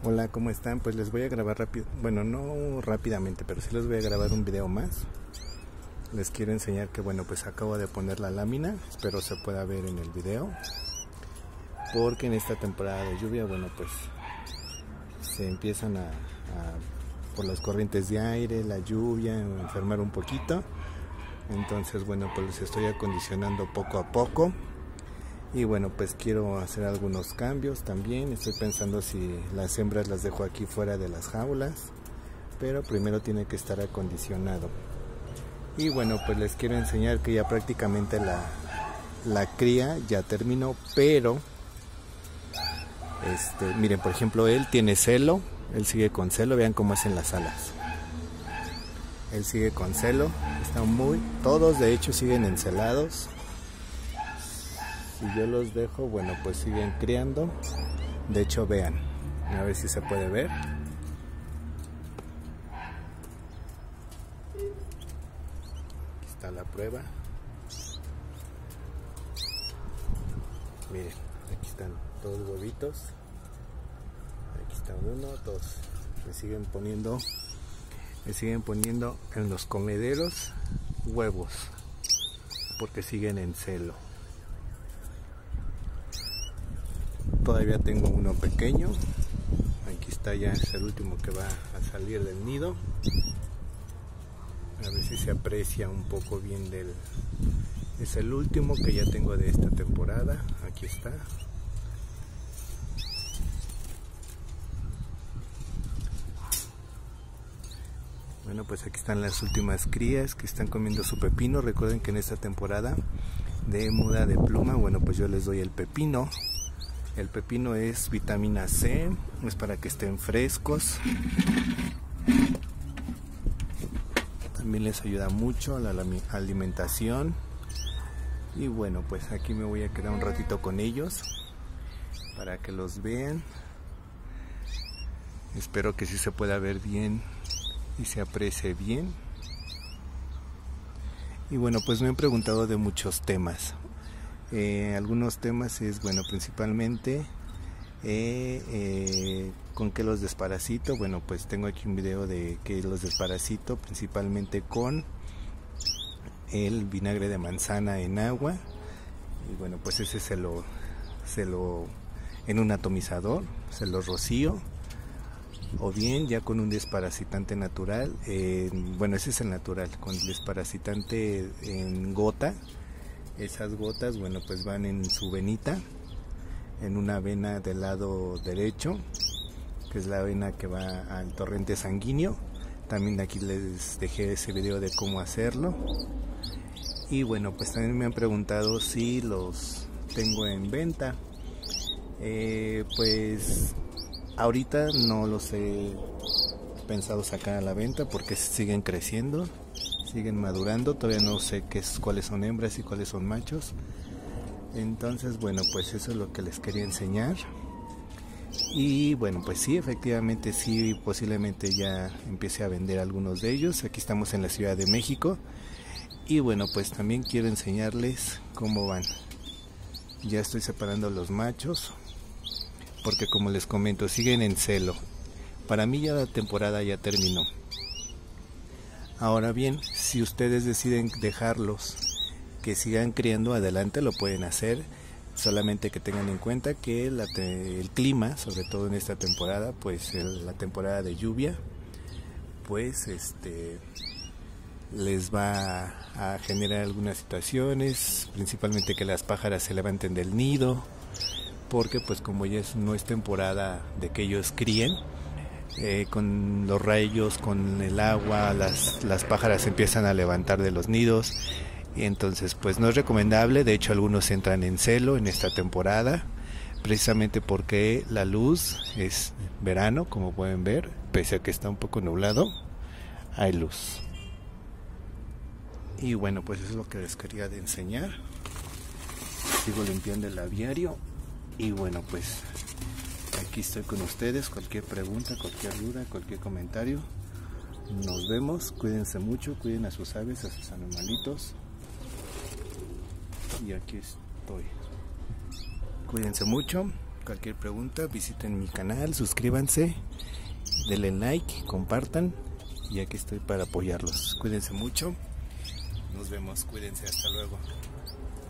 Hola, ¿cómo están? Pues les voy a grabar rápido, bueno, no rápidamente, pero sí les voy a grabar un video más. Les quiero enseñar que, bueno, pues acabo de poner la lámina, espero se pueda ver en el video. Porque en esta temporada de lluvia, bueno, pues se empiezan por las corrientes de aire, la lluvia, a enfermar un poquito. Entonces, bueno, pues les estoy acondicionando poco a poco. Y bueno, pues quiero hacer algunos cambios también. Estoy pensando si las hembras las dejo aquí fuera de las jaulas, pero primero tiene que estar acondicionado. Y bueno, pues les quiero enseñar que ya prácticamente la cría ya terminó, pero miren, por ejemplo, él tiene celo, él sigue con celo, vean cómo hacen las alas. Él sigue con celo, todos de hecho siguen encelados. Si yo los dejo, bueno, pues siguen criando. De hecho, vean, a ver si se puede ver. Aquí está la prueba. Miren, aquí están todos los huevitos. Aquí está uno, dos. Me siguen poniendo en los comederos huevos, porque siguen en celo. Todavía tengo uno pequeño. Aquí está, ya es el último que va a salir del nido. A ver si se aprecia un poco bien es el último que ya tengo de esta temporada. Aquí está. Bueno, pues aquí están las últimas crías que están comiendo su pepino. Recuerden que en esta temporada de muda de pluma, bueno, pues yo les doy el pepino. El pepino es vitamina C, es para que estén frescos. También les ayuda mucho a la alimentación. Y bueno, pues aquí me voy a quedar un ratito con ellos para que los vean. Espero que sí se pueda ver bien y se aprecie bien. Y bueno, pues me han preguntado de muchos temas. Algunos temas es, bueno, principalmente con qué los desparasito. Bueno, pues tengo aquí un video de que los desparasito principalmente con el vinagre de manzana en agua. Y bueno, pues ese se lo en un atomizador se lo rocío, o bien ya con un desparasitante natural. Bueno, ese es el natural, con desparasitante en gota. Esas gotas, bueno, pues van en su venita, en una vena del lado derecho, que es la vena que va al torrente sanguíneo. También aquí les dejé ese video de cómo hacerlo. Y bueno, pues también me han preguntado si los tengo en venta. Pues ahorita no los he pensado sacar a la venta porque siguen creciendo, siguen madurando. Todavía no sé cuáles son hembras y cuáles son machos. Entonces, bueno, pues eso es lo que les quería enseñar. Y bueno, pues sí, efectivamente sí, posiblemente ya empiece a vender algunos de ellos. Aquí estamos en la Ciudad de México. Y bueno, pues también quiero enseñarles cómo van. Ya estoy separando los machos, porque como les comento, siguen en celo. Para mí ya la temporada ya terminó. Ahora bien, si ustedes deciden dejarlos que sigan criando, adelante, lo pueden hacer. Solamente que tengan en cuenta que el clima, sobre todo en esta temporada, pues la temporada de lluvia, pues les va a generar algunas situaciones, principalmente que las pájaras se levanten del nido, porque pues como ya no es temporada de que ellos críen, con los rayos, con el agua, las pájaras empiezan a levantar de los nidos. Y entonces pues no es recomendable. De hecho, algunos entran en celo en esta temporada, precisamente porque la luz es verano, como pueden ver, pese a que está un poco nublado, hay luz. Y bueno, pues eso es lo que les quería de enseñar. Sigo limpiando el aviario. Y bueno, pues aquí estoy con ustedes. Cualquier pregunta, cualquier duda, cualquier comentario, nos vemos. Cuídense mucho, cuiden a sus aves, a sus animalitos. Y aquí estoy. Cuídense mucho. Cualquier pregunta, visiten mi canal, suscríbanse, denle like, compartan y aquí estoy para apoyarlos. Cuídense mucho, nos vemos, cuídense, hasta luego.